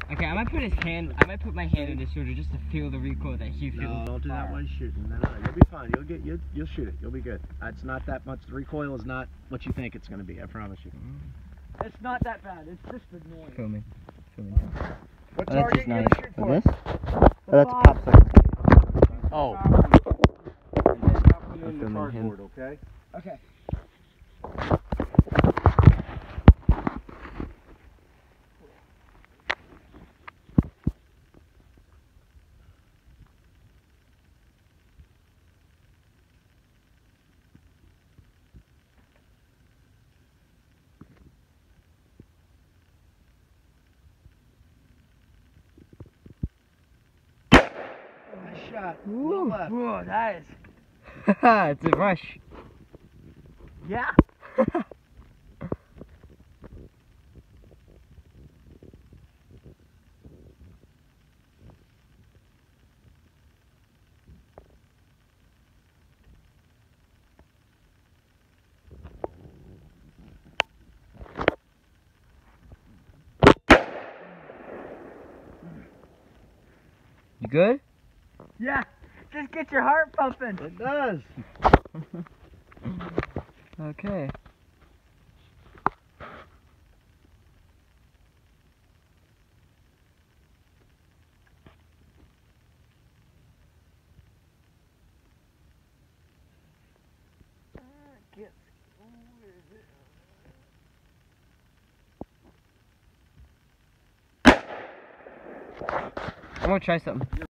Okay, I might put my hand in his shoulder just to feel the recoil that he feels. No, don't do that while you're shooting. No, you'll be fine. You'll shoot it. You'll be good. It's not that much. The recoil is not what you think it's going to be. I promise you. It's not that bad. It's just annoying. Feel me. What target you gonna shoot for? This? Oh, that's a popsicle. Oh. Put it in the cardboard, okay? Okay. Nice shot. Woo. Left. Whoa, that is. It's a rush. Yeah. You good? Yeah. Just get your heart pumping. It does. Okay. I'm gonna try something.